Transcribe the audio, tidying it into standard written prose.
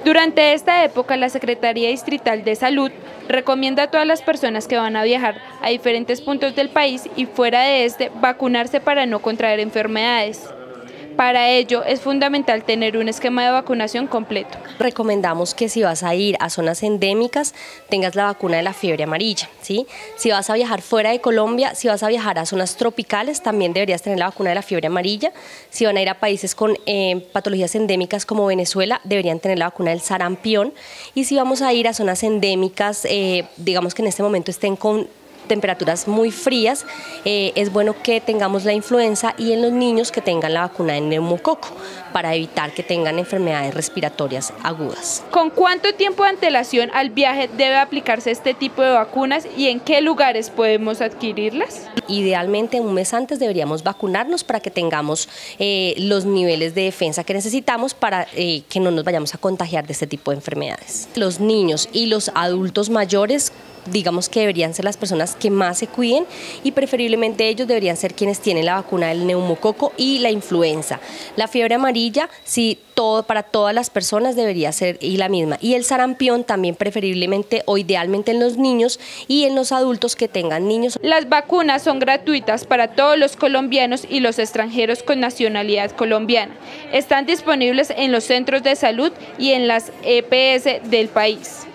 Durante esta época, la Secretaría Distrital de Salud recomienda a todas las personas que van a viajar a diferentes puntos del país y fuera de este vacunarse para no contraer enfermedades. Para ello es fundamental tener un esquema de vacunación completo. Recomendamos que si vas a ir a zonas endémicas tengas la vacuna de la fiebre amarilla, ¿sí? Si vas a viajar fuera de Colombia, si vas a viajar a zonas tropicales también deberías tener la vacuna de la fiebre amarilla. Si van a ir a países con patologías endémicas como Venezuela, deberían tener la vacuna del sarampión. Y si vamos a ir a zonas endémicas, digamos que en este momento estén con temperaturas muy frías, es bueno que tengamos la influenza y en los niños que tengan la vacuna de neumococo para evitar que tengan enfermedades respiratorias agudas. ¿Con cuánto tiempo de antelación al viaje debe aplicarse este tipo de vacunas y en qué lugares podemos adquirirlas? Idealmente un mes antes deberíamos vacunarnos para que tengamos los niveles de defensa que necesitamos para que no nos vayamos a contagiar de este tipo de enfermedades. Los niños y los adultos mayores, digamos que deberían ser las personas que más se cuiden y preferiblemente ellos deberían ser quienes tienen la vacuna del neumococo y la influenza. La fiebre amarilla, sí, para todas las personas debería ser la misma. Y el sarampión también preferiblemente o idealmente en los niños y en los adultos que tengan niños. Las vacunas son gratuitas para todos los colombianos y los extranjeros con nacionalidad colombiana. Están disponibles en los centros de salud y en las EPS del país.